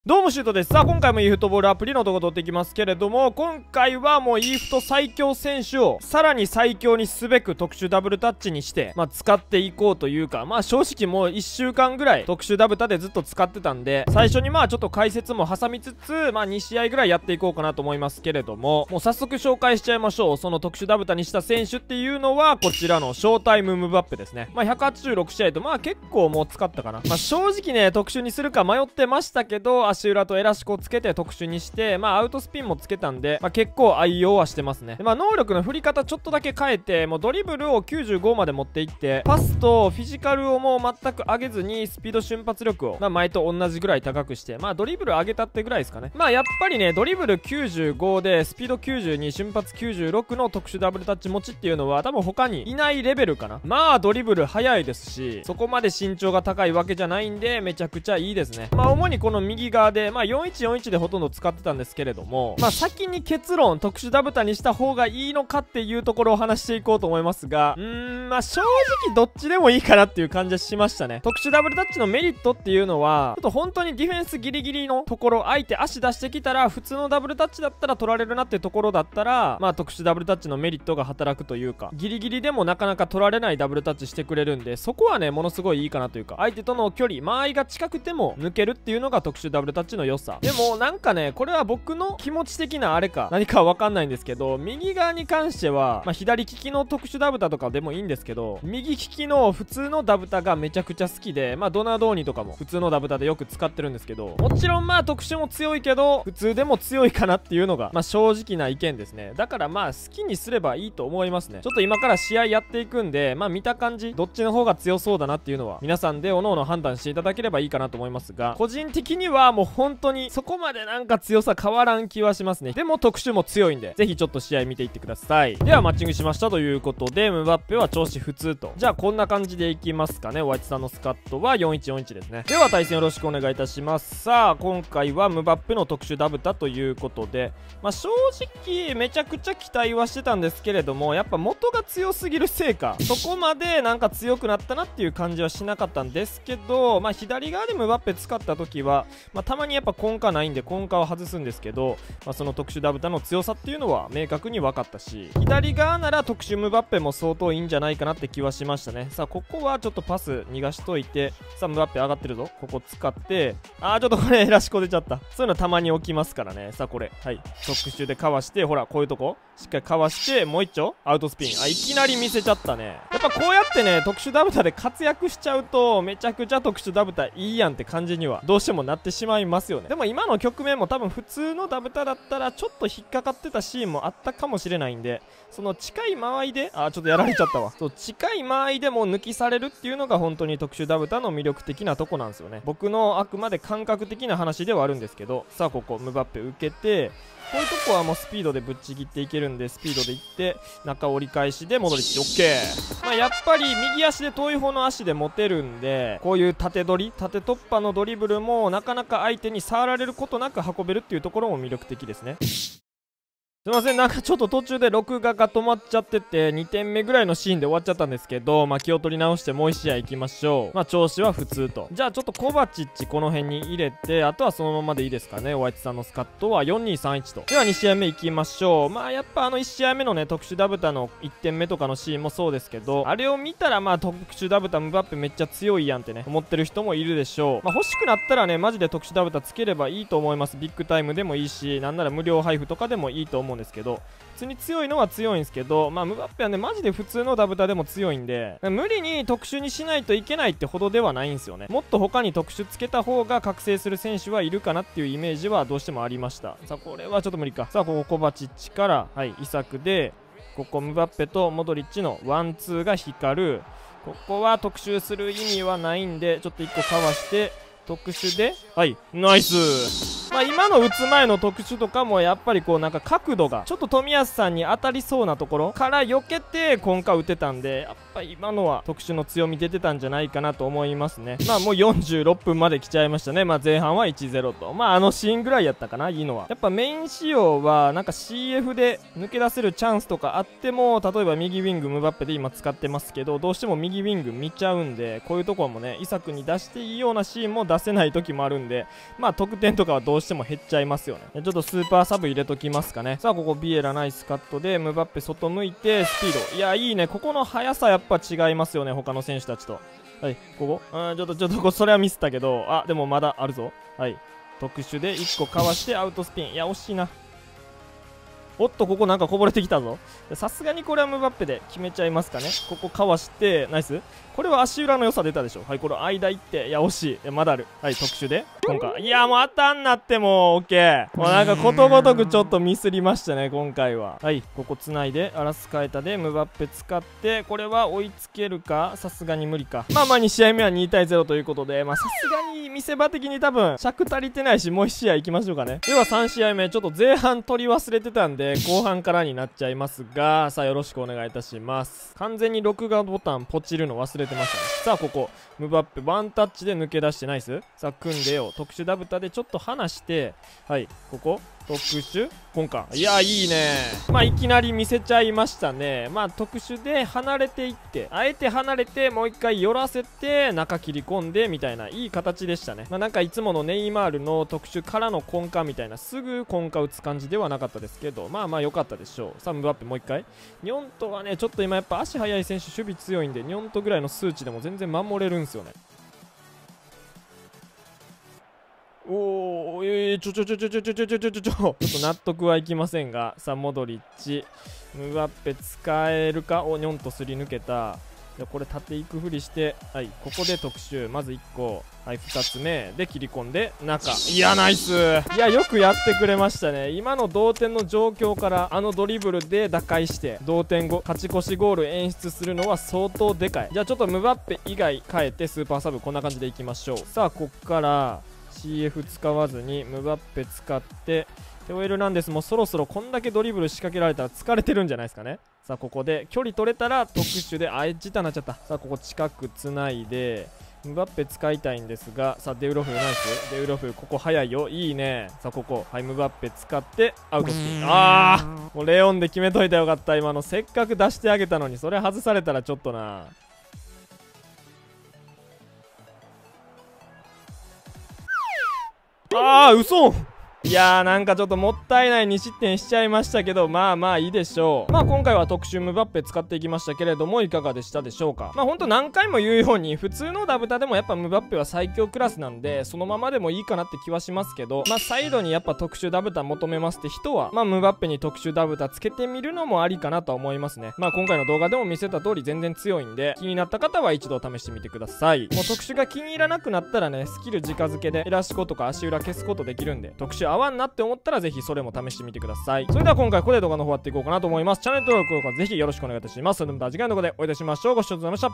どうもシュートです。さあ今回も e フットボールアプリの動画を撮っていきますけれども、今回はもう e フット最強選手をさらに最強にすべく特殊ダブルタッチにして使っていこうというか、正直もう1週間ぐらい特殊ダブタでずっと使ってたんで、最初にちょっと解説も挟みつつ2試合ぐらいやっていこうかなと思いますけれども、もう早速紹介しちゃいましょう。その特殊ダブタにした選手っていうのはこちらのショータイムムバッペですね。186試合と結構もう使ったかな。正直ね特殊にするか迷ってましたけど、足裏とエラシコをつけて特殊にして、アウトスピンもつけたんで、結構愛用はしてますね。能力の振り方ちょっとだけ変えて、もうドリブルを95まで持っていって、パスとフィジカルをもう全く上げずにスピード瞬発力を前と同じぐらい高くして、ドリブル上げたってぐらいですかね。やっぱりねドリブル95でスピード92瞬発96の特殊ダブルタッチ持ちっていうのは多分他にいないレベルかな。ドリブル速いですし、そこまで身長が高いわけじゃないんでめちゃくちゃいいですね。主にこの右側で4141でほとんど使ってたんですけれども、先に結論特殊ダブタにした方がいいのかっていうところを話していこうと思いますが、正直どっちでもいいかなっていう感じはしましたね。特殊ダブルタッチのメリットっていうのはちょっと本当にディフェンスギリギリのところ、相手足出してきたら普通のダブルタッチだったら取られるなっていうところだったら、特殊ダブルタッチのメリットが働くというか、ギリギリでもなかなか取られないダブルタッチしてくれるんで、そこはねものすごいいいかなというか、相手との距離間合いが近くても抜けるっていうのが特殊ダブルタッチの良さ。でもなんかねこれは僕の気持ち的なあれか何かは分かんないんですけど、右側に関しては左利きの特殊ダブタとかでもいいんですけど、右利きの普通のダブタがめちゃくちゃ好きで、ドナドーニとかも普通のダブタでよく使ってるんですけど、もちろん特殊も強いけど普通でも強いかなっていうのが正直な意見ですね。だから好きにすればいいと思いますね。ちょっと今から試合やっていくんで、見た感じどっちの方が強そうだなっていうのは皆さんでおのおの判断していただければいいかなと思いますが、個人的にはもう本当にそこまでなんか強さ変わらん気はしますね。でも特殊も強いんでぜひちょっと試合見ていってください。ではマッチングしましたということで、ムバッペは調子普通と。じゃあこんな感じでいきますかね。ホワイトさんのスカットは4141ですね。では対戦よろしくお願いいたします。さあ今回はムバッペの特殊ダブタということで、正直めちゃくちゃ期待はしてたんですけれども、やっぱ元が強すぎるせいかそこまでなんか強くなったなっていう感じはしなかったんですけど、左側でムバッペ使った時はたまにやっぱ根幹ないんで根幹を外すんですけど、その特殊ダブタの強さっていうのは明確に分かったし、左側なら特殊ムバッペも相当いいんじゃないかなって気はしましたね。さあここはちょっとパス逃がしといて、さあムバッペ上がってるぞ。ここ使ってちょっとこれラシコ出ちゃった。そういうのたまに起きますからね。さあこれ特殊でかわして、ほらこういうとこしっかりかわしてもう一丁アウトスピン。いきなり見せちゃったね。やっぱこうやってね特殊ダブタで活躍しちゃうとめちゃくちゃ特殊ダブタいいやんって感じにはどうしてもなってしまいますよね。でも今の局面も多分普通のダブタだったらちょっと引っかかってたシーンもあったかもしれないんで、その近い間合いでちょっとやられちゃったわ。そう近い間合いでも抜きされるっていうのが本当に特殊ダブタの魅力的なとこなんですよね。僕のあくまで感覚的な話ではあるんですけど、さあここムバッペ受けて、こういうとこはもうスピードでぶっちぎっていけるんで、スピードでいって中折り返しでモドリッチ OK。やっぱり右足で遠い方の足で持てるんで、こういう縦突破のドリブルもなかなか相手に触られることなく運べるっていうところも魅力的ですね。すいません、なんかちょっと途中で録画が止まっちゃってて2点目ぐらいのシーンで終わっちゃったんですけど、気を取り直してもう1試合行きましょう。調子は普通と。じゃあちょっとコバチッチこの辺に入れて、あとはそのままでいいですかね。ホワイトさんのスカットは4231と。では2試合目行きましょう。やっぱ1試合目のね特殊ダブタの1点目とかのシーンもそうですけど、あれを見たら特殊ダブタムバッペめっちゃ強いやんってね思ってる人もいるでしょう。欲しくなったらねマジで特殊ダブタつければいいと思います。ビッグタイムでもいいし、なんなら無料配布とかでもいいと思うんですけど、普通に強いのは強いんですけど、ムバッペはねマジで普通のダブタでも強いんで、無理に特殊にしないといけないってほどではないんですよね。もっと他に特殊つけた方が覚醒する選手はいるかなっていうイメージはどうしてもありました。さあこれはちょっと無理か。さあここコバチッチからイサクで、ここムバッペとモドリッチのワンツーが光る。ここは特殊する意味はないんでちょっと1個かわして特殊でナイス。 まあ今の打つ前の特殊とかもやっぱりこうなんか角度がちょっと冨安さんに当たりそうなところから避けて今回打てたんで、やっぱり今のは特殊の強み出てたんじゃないかなと思いますね。まあもう46分まで来ちゃいましたね。まあ前半は 1-0 と、まあシーンぐらいやったかな、いいのは。やっぱメイン仕様はなんか CF で抜け出せるチャンスとかあっても、例えば右ウィングムバッペで今使ってますけど、どうしても右ウィング見ちゃうんで、こういうところもねイサクに出していいようなシーンも出せない時もあるんで、まあ得点とかはどうしても減っちゃいますよね。ちょっとスーパーサブ入れときますかね。さあここビエラナイスカットでムバッペ外向いてスピード、いやいいね。ここの速さやっぱ違いますよね、他の選手たちと。はい、ここちょっとそれはミスったけど、でもまだあるぞ。はい、特殊で1個かわしてアウトスピン、いや惜しいな。おっとここなんかこぼれてきたぞ。さすがにこれはムバッペで決めちゃいますかね。ここかわしてナイス。これは足裏の良さ出たでしょ。はい、これ間行って、いや惜しい。いやまだある。はい、特殊で今回、いやもう当たんなってもオッケー。もうなんかことごとくちょっとミスりましたね今回は。はい、ここつないでアラスカエタでムバッペ使って、これは追いつけるか。さすがに無理か。まあ2試合目は2-0ということで、さすがに見せ場的に多分尺足りてないし、もう1試合行きましょうかね。では3試合目、ちょっと前半取り忘れてたんで後半からになっちゃいますが、さあよろしくお願いいたします。完全に録画ボタンポチるの忘れてましたね。さあここムバッペワンタッチで抜け出してナイス。さあ組んでよ、特殊ダブタでちょっと離して、はい、ここ特殊今回、いやいいね。いきなり見せちゃいましたね。特殊で離れていって、あえて離れてもう一回寄らせて中切り込んでみたいないい形でしたね。なんかいつものネイマールの特殊からの根幹みたいなすぐ根幹打つ感じではなかったですけど、良かったでしょう。さあムバッペもう一回。ニョントはねちょっと今やっぱ足速い選手守備強いんで、ニョントぐらいの数値でも全然守れるんですよね。おー、ちょっと納得はいきませんが、さあモドリッチムバッペ使えるか。ニョンとすり抜けた。これ縦行くふりして、はい、ここで特殊まず1個、はい、2つ目で切り込んで中、いやナイス。いやよくやってくれましたね。今の同点の状況からドリブルで打開して同点後勝ち越しゴール演出するのは相当でかい。じゃあちょっとムバッペ以外変えてスーパーサブこんな感じでいきましょう。さあこっからCF 使わずにムバッペ使って、テオエルナンデスもそろそろこんだけドリブル仕掛けられたら疲れてるんじゃないですかね。さあここで距離取れたら特殊でエッジターになっちゃった。さあここ近くつないでムバッペ使いたいんですが、さあデウロフナイス。デウロフここ早いよ、いいね。さあここ、はい、ムバッペ使ってアウトスピン。もうレオンで決めといたらよかった。今のせっかく出してあげたのにそれ外されたらちょっとな。嘘。いやーなんかちょっともったいない2失点しちゃいましたけど、いいでしょう。今回は特殊ムバッペ使っていきましたけれども、いかがでしたでしょうか。ほんと何回も言うように普通のダブタでもやっぱムバッペは最強クラスなんで、そのままでもいいかなって気はしますけど、サイドにやっぱ特殊ダブタ求めますって人はムバッペに特殊ダブタつけてみるのもありかなとは思いますね。今回の動画でも見せた通り全然強いんで、気になった方は一度試してみてください。もう特殊が気に入らなくなったらね、スキル直付けでエラシコとか足裏消すことできるんで、特殊合わんなって思ったらぜひそれも試してみてください。それでは今回ここで動画の方終わっていこうかなと思います。チャンネル登録、高評価ぜひよろしくお願いいたします。それではまた次回の動画でお会いいたしましょう。ご視聴ありがとうございました。